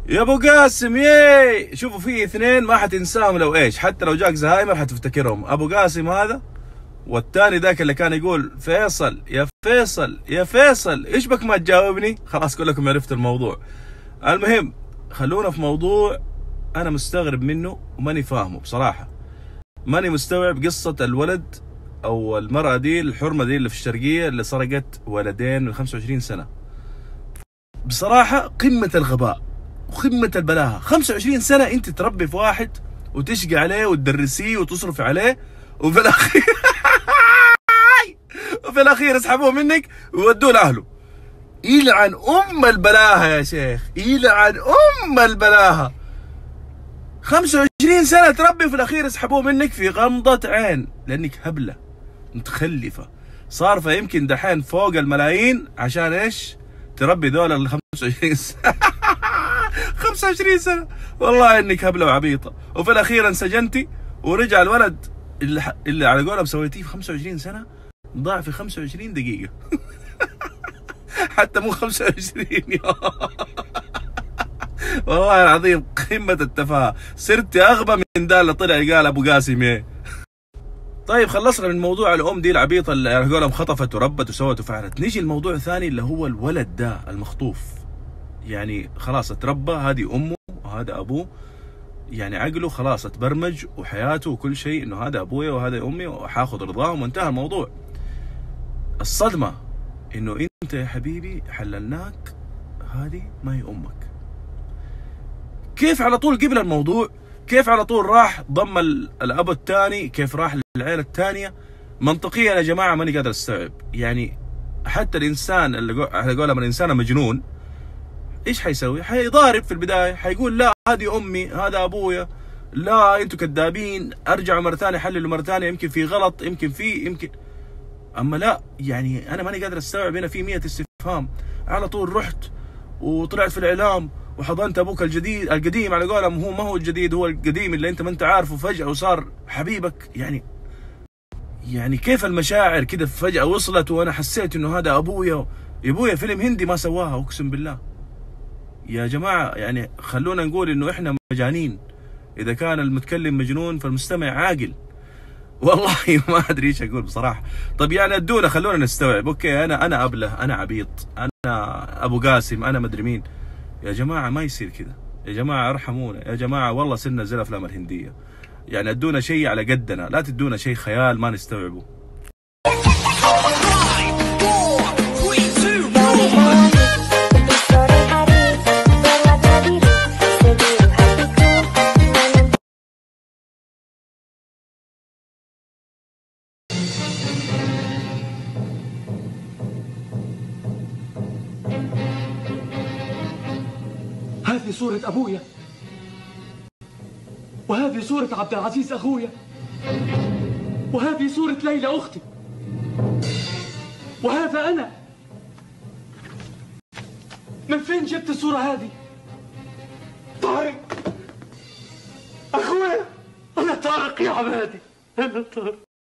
يا ابو قاسم ياي، شوفوا في اثنين ما حتنساهم لو ايش، حتى لو جاك زهايمر حتفتكرهم. ابو قاسم هذا والثاني ذاك اللي كان يقول فيصل يا فيصل يا فيصل، ايش بك ما تجاوبني؟ خلاص كلكم عرفتوا الموضوع. المهم خلونا في موضوع انا مستغرب منه وماني فاهمه بصراحه. ماني مستوعب قصه الولد او المراه دي الحرمه دي اللي في الشرقيه اللي سرقت ولدين من 25 سنه. بصراحه قمه الغباء وقمه البلاهه. 25 سنه انت تربي في واحد وتشقي عليه وتدرسيه وتصرف عليه، وفي الاخير وفي الاخير يسحبوه منك ويودوه لاهله. يلعن ام البلاهه يا شيخ، يلعن ام البلاهه. 25 سنه تربي وفي الاخير يسحبوه منك في غمضه عين لانك هبله متخلفه صارفه يمكن دحين فوق الملايين عشان ايش؟ تربي ذول ال 25 سنه. 25 سنه والله انك هبله وعبيطه، وفي الاخير انسجنتي ورجع الولد اللي على قولهم سويتيه في 25 سنه ضاع في 25 دقيقه. حتى مو 25 يوم. والله العظيم قمه التفاهه. صرت اغبى من ده اللي طلع قال ابو قاسم ايه. طيب خلصنا من موضوع الام دي العبيطه اللي على قولهم خطفت وربت وسوت وفعلت. نيجي الموضوع الثاني اللي هو الولد ده المخطوف. يعني خلاص اتربى، هذه امه وهذا ابوه، يعني عقله خلاص اتبرمج وحياته وكل شيء انه هذا ابويا وهذا امي وحاخذ رضاهم وانتهى الموضوع. الصدمه انه انت يا حبيبي حللناك، هذه ما هي امك. كيف على طول قبل الموضوع؟ كيف على طول راح ضم الاب الثاني؟ كيف راح للعيله الثانيه؟ منطقيا يا جماعه ماني قادر استوعب. يعني حتى الانسان اللي على قولهم الانسان مجنون ايش حيسوي؟ حيضارب في البدايه، حيقول لا هذه امي هذا ابويا، لا انتم كذابين، ارجعوا مره ثانيه حللوا مره ثانيه، يمكن في غلط يمكن. اما لا، يعني انا ماني قادر استوعب. هنا في 100 استفهام. على طول رحت وطلعت في الاعلام وحضنت ابوك القديم على قولهم، هو ما هو الجديد، هو القديم اللي انت ما انت عارفه فجاه وصار حبيبك. يعني كيف المشاعر كده فجاه وصلت وانا حسيت انه هذا ابويا. يا ابويا فيلم هندي ما سواها اقسم بالله. يا جماعه يعني خلونا نقول انه احنا مجانين. اذا كان المتكلم مجنون فالمستمع عاقل. والله ما ادري ايش اقول بصراحه. طب يعني ادونا خلونا نستوعب. اوكي انا ابله، انا عبيط، انا ابو قاسم، انا مدري مين. يا جماعه ما يصير كذا، يا جماعه ارحمونا، يا جماعه والله صرنا زي الافلام الهنديه. يعني ادونا شيء على قدنا، لا تدونا شيء خيال ما نستوعبه. هذه صورة أبويا، وهذه صورة عبد العزيز أخويا، وهذه صورة ليلى أختي، وهذا أنا. من فين جبت الصورة هذه؟ طارق أخويا، أنا طارق يا عمادي، أنا طارق.